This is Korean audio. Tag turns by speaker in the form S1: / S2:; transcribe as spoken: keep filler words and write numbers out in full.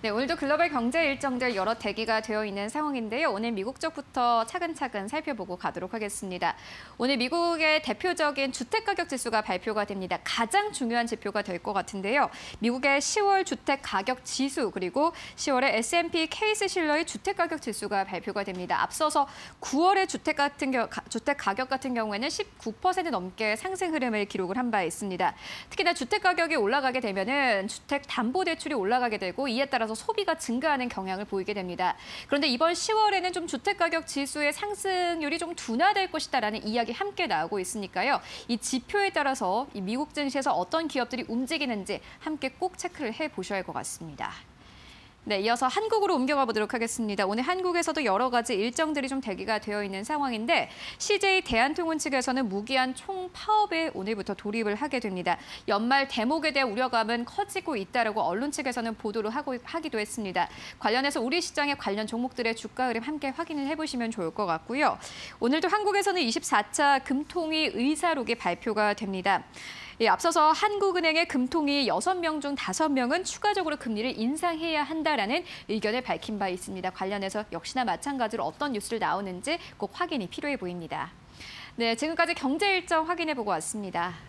S1: 네, 오늘도 글로벌 경제 일정들 여러 대기가 되어 있는 상황인데요. 오늘 미국 쪽부터 차근차근 살펴보고 가도록 하겠습니다. 오늘 미국의 대표적인 주택가격 지수가 발표가 됩니다. 가장 중요한 지표가 될 것 같은데요. 미국의 시월 주택가격 지수 그리고 시월의 에스 앤 피 케이스 실러의 주택가격 지수가 발표가 됩니다. 앞서서 구월의 주택 같은 겨, 주택 가격 같은 경우에는 십구 퍼센트 넘게 상승 흐름을 기록을 한 바 있습니다. 특히나 주택 가격이 올라가게 되면은 주택 담보 대출이 올라가게 되고 이에 따라서 소비가 증가하는 경향을 보이게 됩니다. 그런데 이번 시월에는 좀 주택가격 지수의 상승률이 좀 둔화될 것이다라는 이야기 함께 나오고 있으니까요. 이 지표에 따라서 이 미국 증시에서 어떤 기업들이 움직이는지 함께 꼭 체크를 해보셔야 할 것 같습니다. 네, 이어서 한국으로 옮겨가 보도록 하겠습니다. 오늘 한국에서도 여러 가지 일정들이 좀 대기가 되어 있는 상황인데 씨제이 대한통운 측에서는 무기한 총파업에 오늘부터 돌입을 하게 됩니다. 연말 대목에 대한 우려감은 커지고 있다라고 언론 측에서는 보도를 하고, 하기도 했습니다. 관련해서 우리 시장의 관련 종목들의 주가 흐름 함께 확인을 해보시면 좋을 것 같고요. 오늘도 한국에서는 이십사 차 금통위 의사록이 발표가 됩니다. 예, 앞서서 한국은행의 금통위 여섯 명 중 다섯 명은 추가적으로 금리를 인상해야 한다라는 의견을 밝힌 바 있습니다. 관련해서 역시나 마찬가지로 어떤 뉴스를 나오는지 꼭 확인이 필요해 보입니다. 네, 지금까지 경제 일정 확인해보고 왔습니다.